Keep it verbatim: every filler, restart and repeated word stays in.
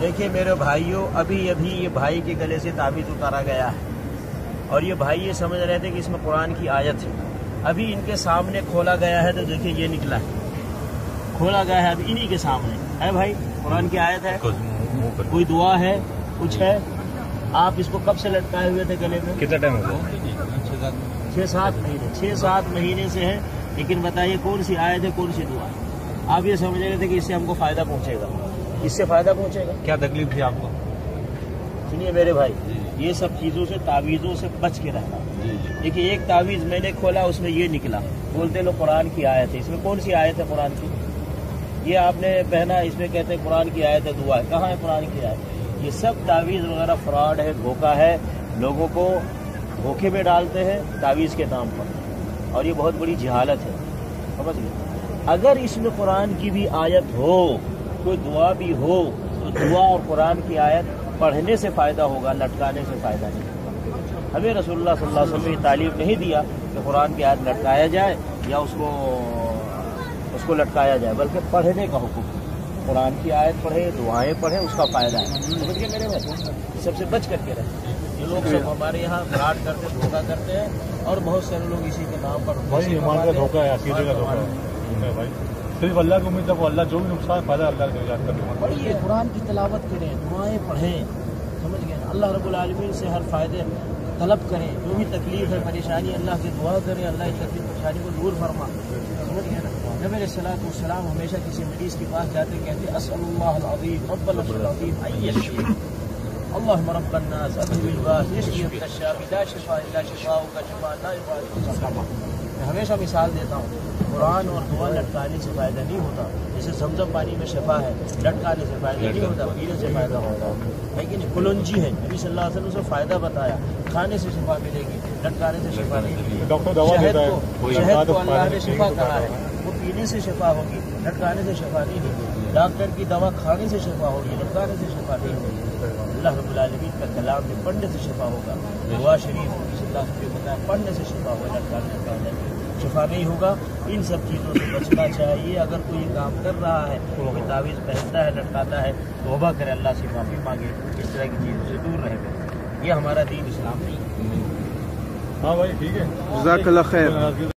دیکھیے میرے بھائیوں، ابھی ابھی یہ بھائی کے گلے سے تعویذ اتارا گیا ہے اور یہ بھائی یہ سمجھ رہے تھے کہ اس میں قرآن کی آیت ہے۔ ابھی ان کے سامنے کھولا گیا ہے تو دیکھیے یہ نکلا ہے، کھولا گیا ہے ابھی انہی کے سامنے ہے بھائی، قرآن کی آیت ہے، کوئی دعا ہے، کچھ ہے۔ آپ اس کو کب سے لٹکائے ہوئے تھے گلے میں؟ کتنا ٹائم ہو گیا؟ چھ سات مہینے چھ سات مہینے سے ہے۔ لیکن بتائیے کون سی آیت ہے، کون سی دعا ہے؟ آپ یہ سمجھ رہے تھے کہ اس سے ہم کو فائدہ پہنچے گا، اس سے فائدہ پہنچے گا؟ کیا تکلیف تھی آپ کو؟ سنیے میرے بھائی، یہ سب چیزوں سے، تعویذوں سے بچ کے رہنا۔ دیکھیے ایک تعویذ میں نے کھولا، اس میں یہ نکلا، بولتے لوگ قرآن کی آیت ہے۔ اس میں کون سی آیت ہے قرآن کی؟ یہ آپ نے پہنا، اس میں کہتے ہیں قرآن کی آیت ہے، دعا ہے۔ کہاں ہے قرآن کی آیت؟ یہ سب تعویذ وغیرہ فراڈ ہے، دھوکہ ہے، لوگوں کو دھوکے میں ڈالتے ہیں تعویذ کے نام پر، اور یہ بہت بڑی جہالت ہے، سمجھ گئے؟ اگر اس میں قرآن کی بھی آیت ہو، کوئی دعا بھی ہو، تو دعا اور قرآن کی آیت پڑھنے سے فائدہ ہوگا، لٹکانے سے فائدہ نہیں ہوگا۔ ہمیں رسول اللہ صلی اللہ علیہ وسلم نے تعلیم نہیں دیا کہ قرآن کی آیت لٹکایا جائے یا اس کو اس کو لٹکایا جائے، بلکہ پڑھنے کا حکم۔ قرآن کی آیت پڑھے، دعائیں پڑھے، اس کا فائدہ ہے، سمجھ گئے میرے بھائی؟ سب سے بچ کر کے رہے۔ یہ لوگ سب ہمارے یہاں فراڈ کرتے، دھوکہ کرتے ہیں، اور بہت سارے لوگ اسی کے نام پر بھائی ایمان کا دھوکہ ہے، عقیدے کا دھوکہ ہے بھائی۔ صرف اللہ کی امید ہے، اللہ جو بھی نقصان فائدہ اللہ کے یاد کرتے ہیں۔ پڑھیے، قرآن کی تلاوت کریں، دعائیں پڑھیں، سمجھ گئے نا؟ اللہ رب العالمین سے ہر فائدے طلب کریں، جو بھی تکلیف ہے، پریشانی، اللہ سے دعا کریں، اللہ اس تکلیف پریشانی کو دور فرما، سمجھ گئے نا؟ نبی علیہ الصلوۃ والسلام ہمیشہ کسی مریض کے پاس جاتے کہتے اسأل اللہ العظیم رب العرش العظیم ان یشفیہ، اللهم رب الناس اذهب الباس یشفی انت الشافی لا شفاء الا شفاؤک شفاء لا یغادر الا سقما۔ میں ہمیشہ مثال دیتا ہوں، قرآن اور دعا لٹکانے سے فائدہ نہیں ہوتا، جیسے زمزم پانی میں شفا ہے، لٹکانے سے فائدہ نہیں ہوتا، پینے سے فائدہ ہوتا ہے۔ لیکن کلونجی ہے، نبی صلی اللہ علیہ وسلم سے فائدہ بتایا، کھانے سے شفا ملے گی، لٹکانے سے شفا نہیں ملے گی۔ شہد کو شہد کو اللہ نے شفا کہا ہے، وہ پینے سے شفا ہوگی، لٹکانے سے شفا نہیں ہوگی۔ ڈاکٹر کی دوا کھانے سے شفا ہوگی، لٹکانے سے شفا نہیں ہوگی۔ اللہ رب العالمین کا کلام میں پڑھنے سے شفا ہوگا، دعا شریف صلی اللہ علیہ وسلم بتایا پڑھنے سے شفا ہوگا، لٹکانے سے فائدہ نہیں، شفا نہیں ہوگا۔ ان سب چیزوں سے بچنا چاہیے۔ اگر کوئی کام کر رہا ہے، کوئی تعویذ پہنتا ہے، لٹکاتا ہے، توبہ کرے، اللہ سے معافی مانگے، اس طرح کی چیزوں سے دور رہے گا۔ یہ ہمارا دین اسلام نہیں ہے۔ ہاں بھائی ٹھیک ہے، جزاک اللہ خیر۔